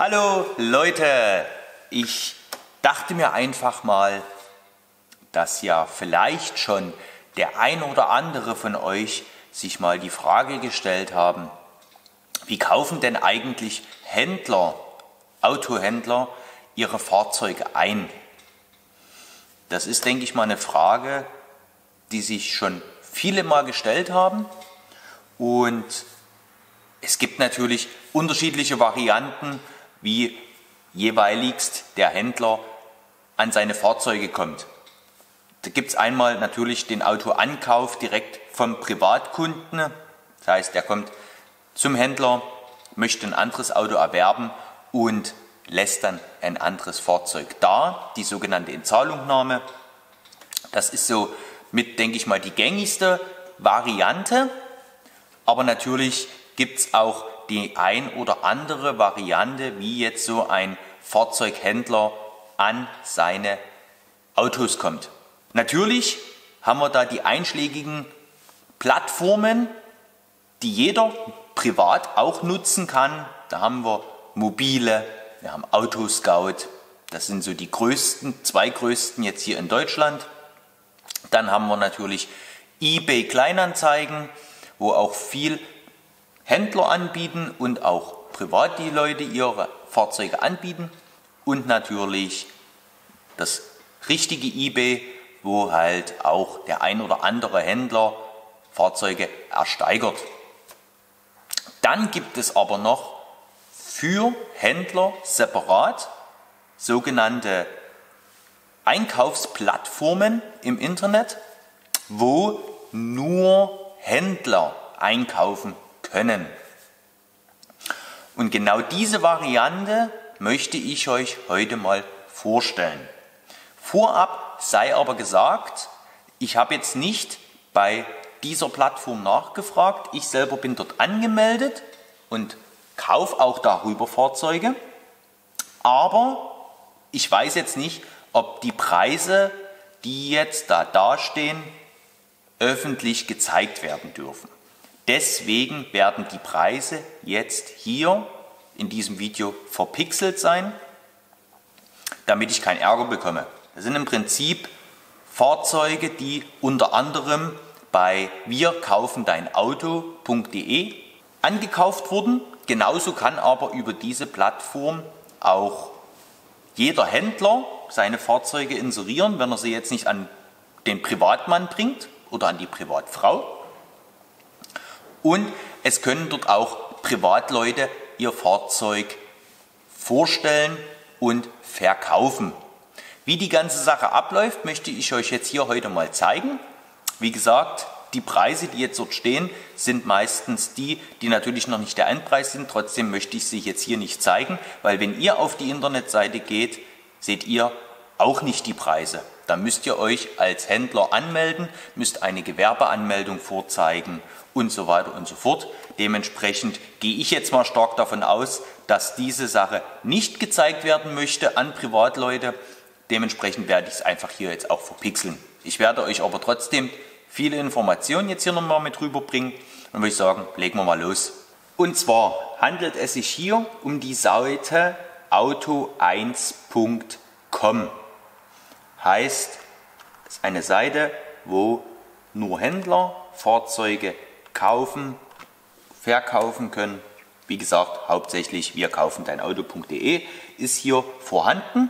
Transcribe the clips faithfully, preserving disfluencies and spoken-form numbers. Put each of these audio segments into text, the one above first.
Hallo Leute, ich dachte mir einfach mal, dass ja vielleicht schon der ein oder andere von euch sich mal die Frage gestellt haben, wie kaufen denn eigentlich Händler, Autohändler ihre Fahrzeuge ein? Das ist, denke ich mal, eine Frage, die sich schon viele mal gestellt haben, und es gibt natürlich unterschiedliche Varianten, wie jeweiligst der Händler an seine Fahrzeuge kommt. Da gibt es einmal natürlich den Autoankauf direkt vom Privatkunden. Das heißt, er kommt zum Händler, möchte ein anderes Auto erwerben und lässt dann ein anderes Fahrzeug da, die sogenannte Inzahlungnahme. Das ist so mit, denke ich mal, die gängigste Variante, aber natürlich gibt es auch die ein oder andere Variante, wie jetzt so ein Fahrzeughändler an seine Autos kommt. Natürlich haben wir da die einschlägigen Plattformen, die jeder privat auch nutzen kann. Da haben wir mobile, wir haben Autoscout, das sind so die größten, zwei größten jetzt hier in Deutschland. Dann haben wir natürlich eBay Kleinanzeigen, wo auch viel Händler anbieten und auch privat die Leute ihre Fahrzeuge anbieten, und natürlich das richtige eBay, wo halt auch der ein oder andere Händler Fahrzeuge ersteigert. Dann gibt es aber noch für Händler separat sogenannte Einkaufsplattformen im Internet, wo nur Händler einkaufen können. Und genau diese Variante möchte ich euch heute mal vorstellen. Vorab sei aber gesagt, ich habe jetzt nicht bei dieser Plattform nachgefragt. Ich selber bin dort angemeldet und kaufe auch darüber Fahrzeuge. Aber ich weiß jetzt nicht, ob die Preise, die jetzt da dastehen, öffentlich gezeigt werden dürfen. Deswegen werden die Preise jetzt hier in diesem Video verpixelt sein, damit ich keinen Ärger bekomme. Das sind im Prinzip Fahrzeuge, die unter anderem bei wir kaufen dein Auto punkt de angekauft wurden. Genauso kann aber über diese Plattform auch jeder Händler seine Fahrzeuge inserieren, wenn er sie jetzt nicht an den Privatmann bringt oder an die Privatfrau. Und es können dort auch Privatleute ihr Fahrzeug vorstellen und verkaufen. Wie die ganze Sache abläuft, möchte ich euch jetzt hier heute mal zeigen. Wie gesagt, die Preise, die jetzt dort stehen, sind meistens die, die natürlich noch nicht der Endpreis sind. Trotzdem möchte ich sie jetzt hier nicht zeigen, weil wenn ihr auf die Internetseite geht, seht ihr auch nicht die Preise. Da müsst ihr euch als Händler anmelden, müsst eine Gewerbeanmeldung vorzeigen und so weiter und so fort. Dementsprechend gehe ich jetzt mal stark davon aus, dass diese Sache nicht gezeigt werden möchte an Privatleute. Dementsprechend werde ich es einfach hier jetzt auch verpixeln. Ich werde euch aber trotzdem viele Informationen jetzt hier nochmal mit rüberbringen, und würde ich sagen, legen wir mal los. Und zwar handelt es sich hier um die Seite auto eins punkt com. Heißt, es ist eine Seite, wo nur Händler Fahrzeuge kaufen, verkaufen können. Wie gesagt, hauptsächlich wir kaufen dein Auto punkt de ist hier vorhanden.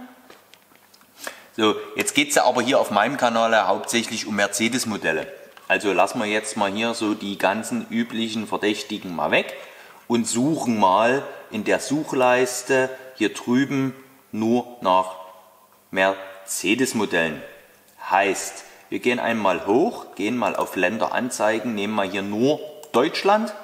So, jetzt geht es ja aber hier auf meinem Kanal ja hauptsächlich um Mercedes-Modelle. Also lassen wir jetzt mal hier so die ganzen üblichen Verdächtigen mal weg und suchen mal in der Suchleiste hier drüben nur nach Mercedes-Modellen. Heißt, wir gehen einmal hoch, gehen mal auf Länderanzeigen, nehmen mal hier nur Deutschland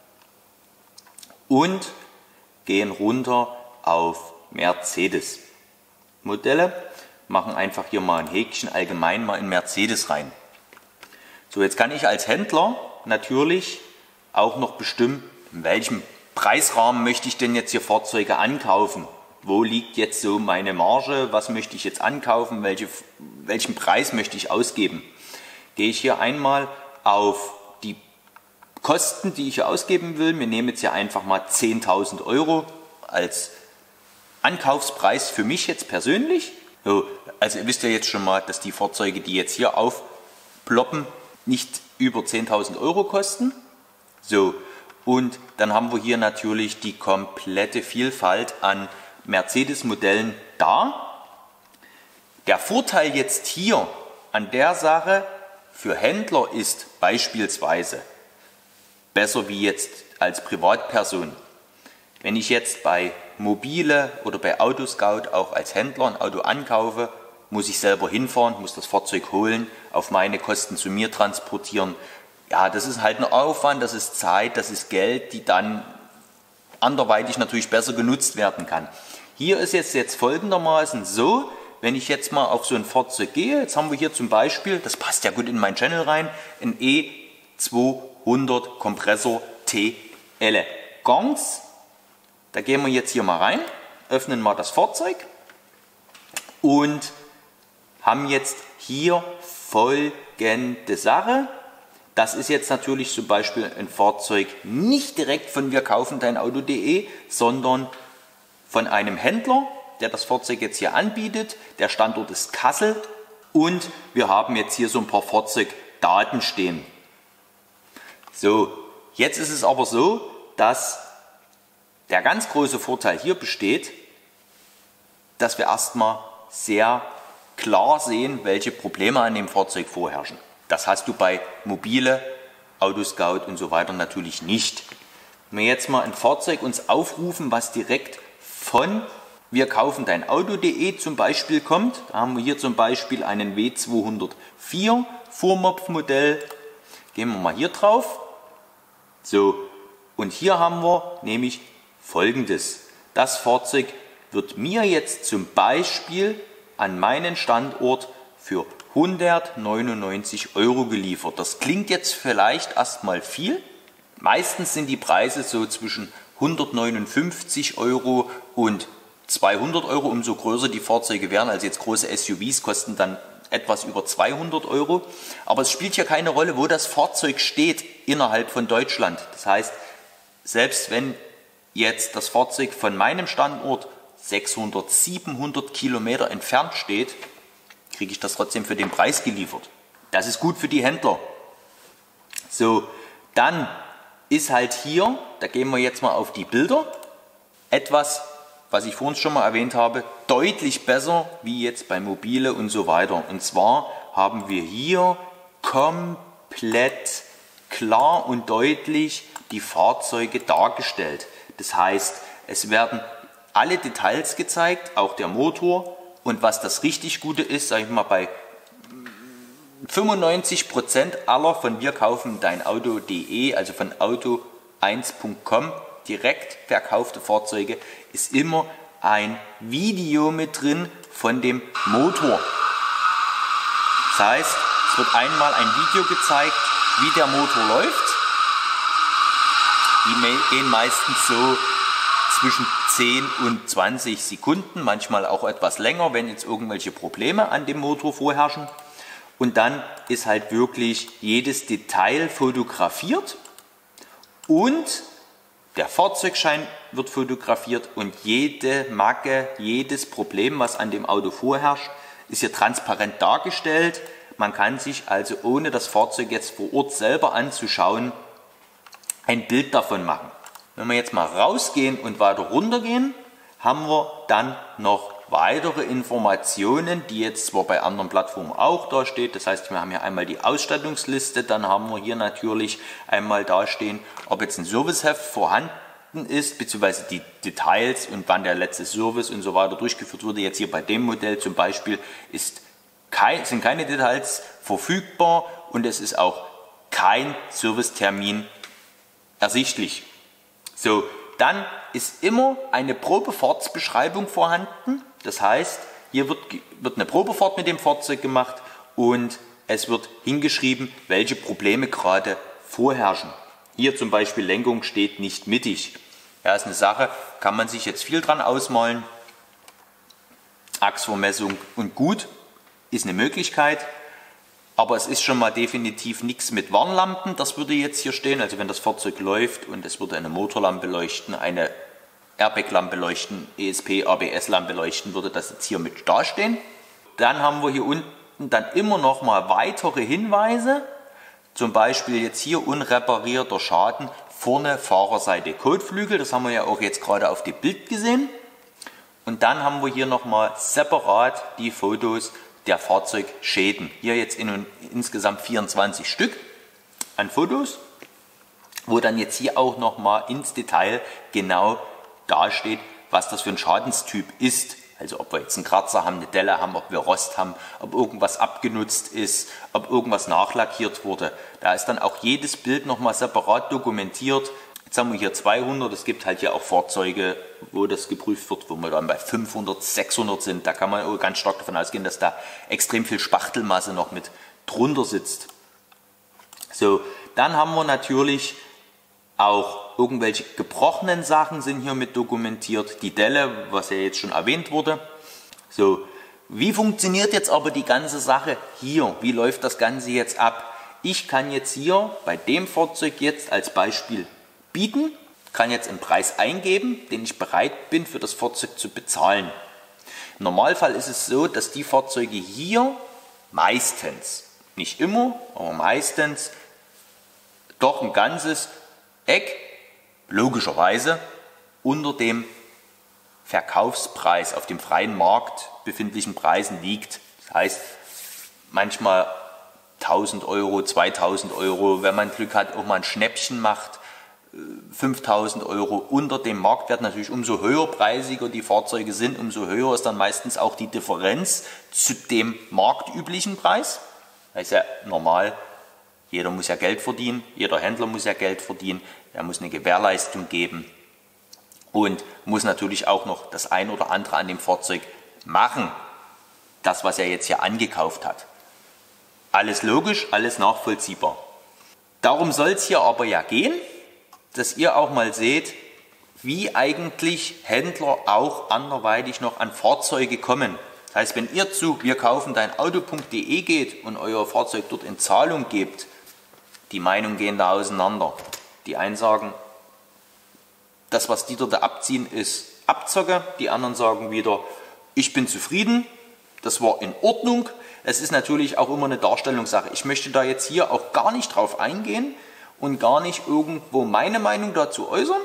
und gehen runter auf Mercedes-Modelle. Machen einfach hier mal ein Häkchen allgemein mal in Mercedes rein. So, jetzt kann ich als Händler natürlich auch noch bestimmen, in welchem Preisrahmen möchte ich denn jetzt hier Fahrzeuge ankaufen. Wo liegt jetzt so meine Marge, was möchte ich jetzt ankaufen, welche, welchen Preis möchte ich ausgeben. Gehe ich hier einmal auf die Kosten, die ich hier ausgeben will. Wir nehmen jetzt hier einfach mal zehntausend Euro als Ankaufspreis für mich jetzt persönlich. So, also ihr wisst ja jetzt schon mal, dass die Fahrzeuge, die jetzt hier aufploppen, nicht über zehntausend Euro kosten. So, und dann haben wir hier natürlich die komplette Vielfalt an Mercedes-Modellen da. Der Vorteil jetzt hier an der Sache für Händler ist beispielsweise besser wie jetzt als Privatperson. Wenn ich jetzt bei Mobile oder bei Autoscout auch als Händler ein Auto ankaufe, muss ich selber hinfahren, muss das Fahrzeug holen, auf meine Kosten zu mir transportieren. Ja, das ist halt ein Aufwand, das ist Zeit, das ist Geld, die dann anderweitig natürlich besser genutzt werden kann. Hier ist es jetzt folgendermaßen so, wenn ich jetzt mal auf so ein Fahrzeug gehe, jetzt haben wir hier zum Beispiel, das passt ja gut in meinen Channel rein, ein E zweihundert Kompressor T Elegance. Da gehen wir jetzt hier mal rein, öffnen mal das Fahrzeug und haben jetzt hier folgende Sache. Das ist jetzt natürlich zum Beispiel ein Fahrzeug nicht direkt von wir kaufen dein Auto punkt de, sondern von einem Händler, der das Fahrzeug jetzt hier anbietet. Der Standort ist Kassel und wir haben jetzt hier so ein paar Fahrzeugdaten stehen. So, jetzt ist es aber so, dass der ganz große Vorteil hier besteht, dass wir erstmal sehr klar sehen, welche Probleme an dem Fahrzeug vorherrschen. Das hast du bei Mobile, Autoscout und so weiter natürlich nicht. Wenn wir jetzt mal ein Fahrzeug uns aufrufen, was direkt von wir kaufen dein Auto punkt de zum Beispiel kommt, da haben wir hier zum Beispiel einen W zweihundertvier Vormopf-Modell. Gehen wir mal hier drauf. So, und hier haben wir nämlich Folgendes. Das Fahrzeug wird mir jetzt zum Beispiel an meinen Standort für hundertneunundneunzig Euro geliefert. Das klingt jetzt vielleicht erstmal viel. Meistens sind die Preise so zwischen hundertneunundfünfzig Euro und zweihundert Euro. Umso größer die Fahrzeuge werden, also jetzt große S U Vs kosten dann etwas über zweihundert Euro. Aber es spielt ja keine Rolle, wo das Fahrzeug steht innerhalb von Deutschland. Das heißt, selbst wenn jetzt das Fahrzeug von meinem Standort sechshundert, siebenhundert Kilometer entfernt steht, kriege ich das trotzdem für den Preis geliefert. Das ist gut für die Händler. So, dann ist halt hier, da gehen wir jetzt mal auf die Bilder, etwas, was ich vorhin schon mal erwähnt habe, deutlich besser wie jetzt bei Mobile und so weiter. Und zwar haben wir hier komplett klar und deutlich die Fahrzeuge dargestellt. Das heißt, es werden alle Details gezeigt, auch der Motor. Und was das richtig Gute ist, sage ich mal, bei fünfundneunzig Prozent aller von wir kaufen dein Auto punkt de, also von auto eins punkt com, direkt verkaufte Fahrzeuge, ist immer ein Video mit drin von dem Motor. Das heißt, es wird einmal ein Video gezeigt, wie der Motor läuft. Die gehen meistens so zwischen zehn und zwanzig Sekunden, manchmal auch etwas länger, wenn jetzt irgendwelche Probleme an dem Motor vorherrschen. Und dann ist halt wirklich jedes Detail fotografiert und der Fahrzeugschein wird fotografiert und jede Macke, jedes Problem, was an dem Auto vorherrscht, ist hier transparent dargestellt. Man kann sich also, ohne das Fahrzeug jetzt vor Ort selber anzuschauen, ein Bild davon machen. Wenn wir jetzt mal rausgehen und weiter runtergehen, haben wir dann noch weitere Informationen, die jetzt zwar bei anderen Plattformen auch da steht. Das heißt, wir haben hier einmal die Ausstattungsliste, dann haben wir hier natürlich einmal dastehen, ob jetzt ein Serviceheft vorhanden ist, beziehungsweise die Details und wann der letzte Service und so weiter durchgeführt wurde. Jetzt hier bei dem Modell zum Beispiel ist kein, sind keine Details verfügbar und es ist auch kein Servicetermin ersichtlich. So, dann ist immer eine Probefahrtsbeschreibung vorhanden. Das heißt, hier wird, wird eine Probefahrt mit dem Fahrzeug gemacht und es wird hingeschrieben, welche Probleme gerade vorherrschen. Hier zum Beispiel Lenkung steht nicht mittig. Ja, ist eine Sache, kann man sich jetzt viel dran ausmalen. Achsvermessung und gut ist eine Möglichkeit. Aber es ist schon mal definitiv nichts mit Warnlampen, das würde jetzt hier stehen. Also wenn das Fahrzeug läuft und es würde eine Motorlampe leuchten, eine Airbag-Lampe leuchten, E S P, A B S-Lampe leuchten, würde das jetzt hier mit dastehen. Dann haben wir hier unten dann immer noch mal weitere Hinweise, zum Beispiel jetzt hier unreparierter Schaden, vorne Fahrerseite Kotflügel, das haben wir ja auch jetzt gerade auf dem Bild gesehen. Und dann haben wir hier nochmal separat die Fotos der Fahrzeugschäden. Hier jetzt in, insgesamt vierundzwanzig Stück an Fotos, wo dann jetzt hier auch nochmal ins Detail genau dasteht, was das für ein Schadenstyp ist. Also ob wir jetzt einen Kratzer haben, eine Delle haben, ob wir Rost haben, ob irgendwas abgenutzt ist, ob irgendwas nachlackiert wurde. Da ist dann auch jedes Bild nochmal separat dokumentiert. Jetzt haben wir hier zweihundert, es gibt halt hier auch Fahrzeuge, wo das geprüft wird, wo wir dann bei fünfhundert, sechshundert sind. Da kann man ganz stark davon ausgehen, dass da extrem viel Spachtelmasse noch mit drunter sitzt. So, dann haben wir natürlich auch irgendwelche gebrochenen Sachen sind hier mit dokumentiert. Die Delle, was ja jetzt schon erwähnt wurde. So, wie funktioniert jetzt aber die ganze Sache hier? Wie läuft das Ganze jetzt ab? Ich kann jetzt hier bei dem Fahrzeug jetzt als Beispiel bieten, kann jetzt einen Preis eingeben, den ich bereit bin für das Fahrzeug zu bezahlen. Im Normalfall ist es so, dass die Fahrzeuge hier meistens, nicht immer, aber meistens doch ein ganzes Eck logischerweise unter dem Verkaufspreis auf dem freien Markt befindlichen Preisen liegt. Das heißt, manchmal tausend Euro, zweitausend Euro, wenn man Glück hat, auch mal ein Schnäppchen macht, fünftausend Euro unter dem Marktwert. Natürlich umso höherpreisiger die Fahrzeuge sind, umso höher ist dann meistens auch die Differenz zu dem marktüblichen Preis. Das ist ja normal, jeder muss ja Geld verdienen, jeder Händler muss ja Geld verdienen, er muss eine Gewährleistung geben und muss natürlich auch noch das ein oder andere an dem Fahrzeug machen, das was er jetzt hier angekauft hat. Alles logisch, alles nachvollziehbar. Darum soll es hier aber ja gehen, dass ihr auch mal seht, wie eigentlich Händler auch anderweitig noch an Fahrzeuge kommen. Das heißt, wenn ihr zu wir kaufen dein Auto punkt de geht und euer Fahrzeug dort in Zahlung gebt, die Meinungen gehen da auseinander. Die einen sagen, das was die dort abziehen ist Abzocke, die anderen sagen wieder, ich bin zufrieden, das war in Ordnung. Es ist natürlich auch immer eine Darstellungssache. Ich möchte da jetzt hier auch gar nicht drauf eingehen und gar nicht irgendwo meine Meinung dazu äußern.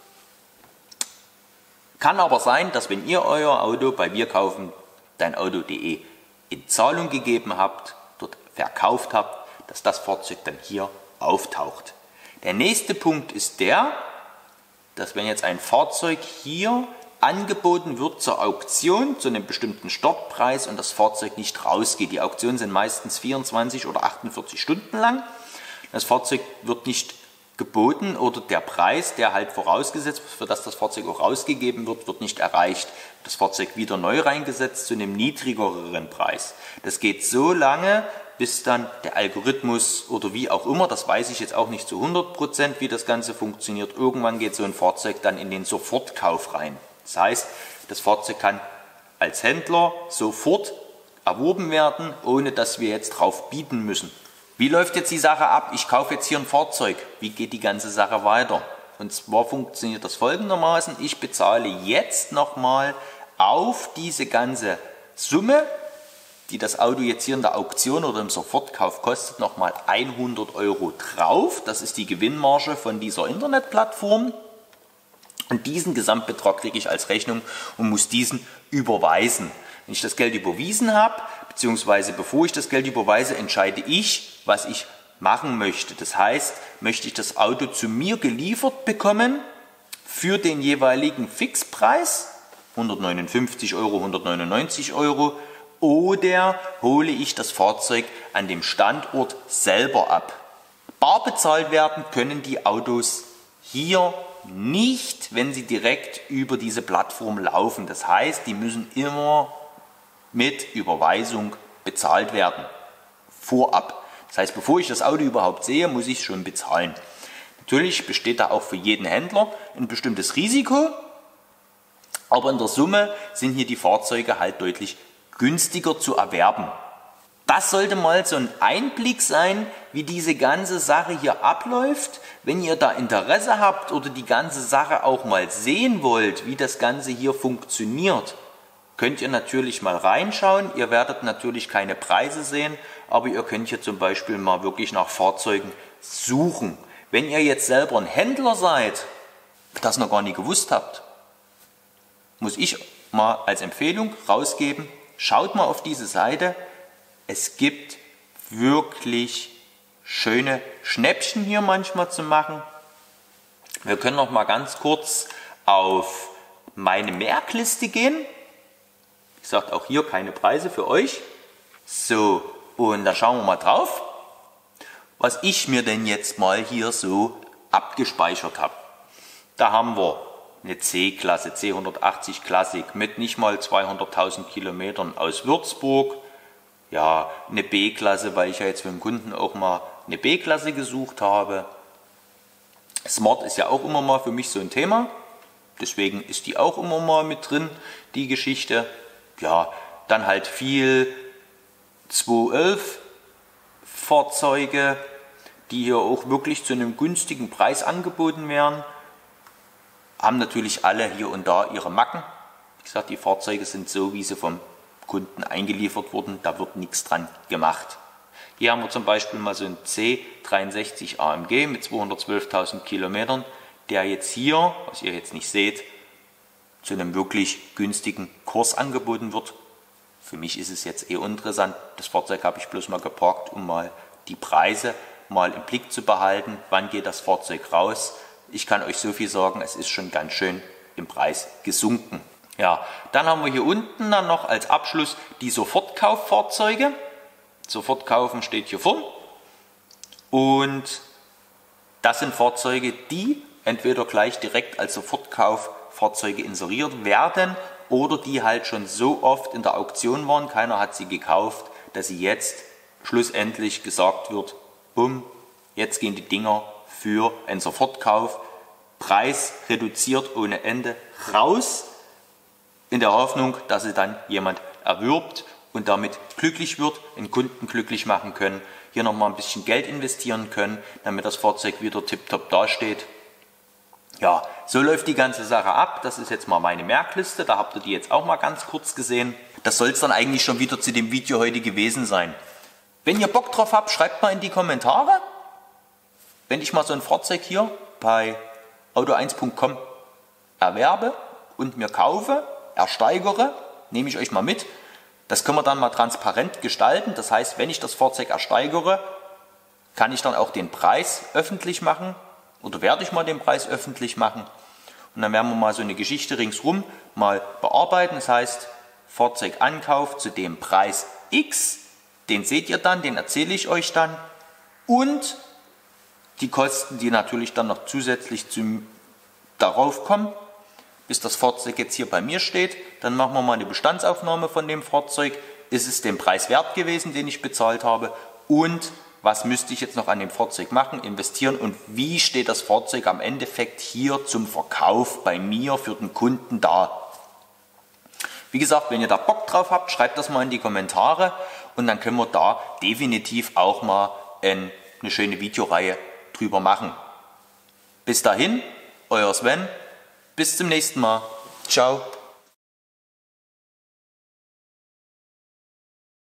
Kann aber sein, dass wenn ihr euer Auto bei wir kaufen dein Auto punkt de in Zahlung gegeben habt, dort verkauft habt, dass das Fahrzeug dann hier auftaucht. Der nächste Punkt ist der, dass wenn jetzt ein Fahrzeug hier angeboten wird zur Auktion zu einem bestimmten Startpreis und das Fahrzeug nicht rausgeht. Die Auktionen sind meistens vierundzwanzig oder achtundvierzig Stunden lang. Das Fahrzeug wird nicht geboten oder der Preis, der halt vorausgesetzt wird, für das das Fahrzeug auch rausgegeben wird, wird nicht erreicht. Das Fahrzeug wieder neu reingesetzt zu einem niedrigeren Preis. Das geht so lange, bis dann der Algorithmus oder wie auch immer, das weiß ich jetzt auch nicht zu hundert Prozent, wie das Ganze funktioniert. Irgendwann geht so ein Fahrzeug dann in den Sofortkauf rein. Das heißt, das Fahrzeug kann als Händler sofort erworben werden, ohne dass wir jetzt drauf bieten müssen. Wie läuft jetzt die Sache ab? Ich kaufe jetzt hier ein Fahrzeug. Wie geht die ganze Sache weiter? Und zwar funktioniert das folgendermaßen. Ich bezahle jetzt nochmal auf diese ganze Summe, die das Auto jetzt hier in der Auktion oder im Sofortkauf kostet, nochmal hundert Euro drauf. Das ist die Gewinnmarge von dieser Internetplattform. Und diesen Gesamtbetrag kriege ich als Rechnung und muss diesen überweisen. Wenn ich das Geld überwiesen habe, beziehungsweise bevor ich das Geld überweise, entscheide ich, was ich machen möchte. Das heißt, möchte ich das Auto zu mir geliefert bekommen für den jeweiligen Fixpreis, hundertneunundfünfzig Euro, hundertneunundneunzig Euro, oder hole ich das Fahrzeug an dem Standort selber ab. Bar bezahlt werden können die Autos hier nicht, wenn sie direkt über diese Plattform laufen. Das heißt, die müssen immer mit Überweisung bezahlt werden. Vorab. Das heißt, bevor ich das Auto überhaupt sehe, muss ich es schon bezahlen. Natürlich besteht da auch für jeden Händler ein bestimmtes Risiko, aber in der Summe sind hier die Fahrzeuge halt deutlich günstiger zu erwerben. Das sollte mal so ein Einblick sein, wie diese ganze Sache hier abläuft. Wenn ihr da Interesse habt oder die ganze Sache auch mal sehen wollt, wie das Ganze hier funktioniert, könnt ihr natürlich mal reinschauen. Ihr werdet natürlich keine Preise sehen, aber ihr könnt hier zum Beispiel mal wirklich nach Fahrzeugen suchen. Wenn ihr jetzt selber ein Händler seid, das noch gar nicht gewusst habt, muss ich mal als Empfehlung rausgeben, schaut mal auf diese Seite. Es gibt wirklich schöne Schnäppchen hier manchmal zu machen. Wir können noch mal ganz kurz auf meine Merkliste gehen. Wie gesagt, auch hier keine Preise für euch. So, und da schauen wir mal drauf, was ich mir denn jetzt mal hier so abgespeichert habe. Da haben wir eine C-Klasse, C hundertachtzig Classic mit nicht mal zweihunderttausend Kilometern aus Würzburg. Ja, eine B-Klasse, weil ich ja jetzt für den Kunden auch mal eine B-Klasse gesucht habe. Smart ist ja auch immer mal für mich so ein Thema. Deswegen ist die auch immer mal mit drin, die Geschichte. Ja, dann halt viel zweihundertelf Fahrzeuge, die hier auch wirklich zu einem günstigen Preis angeboten werden. Haben natürlich alle hier und da ihre Macken. Wie gesagt, die Fahrzeuge sind so, wie sie vom Kunden eingeliefert wurden, da wird nichts dran gemacht. Hier haben wir zum Beispiel mal so einen C dreiundsechzig A M G mit zweihundertzwölftausend Kilometern, der jetzt hier, was ihr jetzt nicht seht, zu einem wirklich günstigen Kurs angeboten wird. Für mich ist es jetzt eher uninteressant. Das Fahrzeug habe ich bloß mal geparkt, um mal die Preise mal im Blick zu behalten. Wann geht das Fahrzeug raus? Ich kann euch so viel sagen, es ist schon ganz schön im Preis gesunken. Ja, dann haben wir hier unten dann noch als Abschluss die Sofortkauffahrzeuge. Sofort kaufen steht hier vorn. Und das sind Fahrzeuge, die entweder gleich direkt als Sofortkauffahrzeuge inseriert werden oder die halt schon so oft in der Auktion waren, keiner hat sie gekauft, dass sie jetzt schlussendlich gesagt wird, bumm, jetzt gehen die Dinger für einen Sofortkauf, Preis reduziert ohne Ende raus, in der Hoffnung, dass sie dann jemand erwirbt und damit glücklich wird, den Kunden glücklich machen können, hier nochmal ein bisschen Geld investieren können, damit das Fahrzeug wieder tipptopp dasteht. Ja, so läuft die ganze Sache ab. Das ist jetzt mal meine Merkliste, da habt ihr die jetzt auch mal ganz kurz gesehen. Das soll es dann eigentlich schon wieder zu dem Video heute gewesen sein. Wenn ihr Bock drauf habt, schreibt mal in die Kommentare. Wenn ich mal so ein Fahrzeug hier bei auto eins punkt com erwerbe und mir kaufe, ersteigere, nehme ich euch mal mit. Das können wir dann mal transparent gestalten. Das heißt, wenn ich das Fahrzeug ersteigere, kann ich dann auch den Preis öffentlich machen oder werde ich mal den Preis öffentlich machen. Und dann werden wir mal so eine Geschichte ringsrum mal bearbeiten. Das heißt, Fahrzeugankauf zu dem Preis X, den seht ihr dann, den erzähle ich euch dann. Und die Kosten, die natürlich dann noch zusätzlich zum, darauf kommen, bis das Fahrzeug jetzt hier bei mir steht. Dann machen wir mal eine Bestandsaufnahme von dem Fahrzeug. Ist es den Preis wert gewesen, den ich bezahlt habe? Und was müsste ich jetzt noch an dem Fahrzeug machen, investieren? Und wie steht das Fahrzeug am Endeffekt hier zum Verkauf bei mir für den Kunden da? Wie gesagt, wenn ihr da Bock drauf habt, schreibt das mal in die Kommentare. Und dann können wir da definitiv auch mal eine schöne Videoreihe drüber machen. Bis dahin, euer Sven. Bis zum nächsten Mal. Ciao.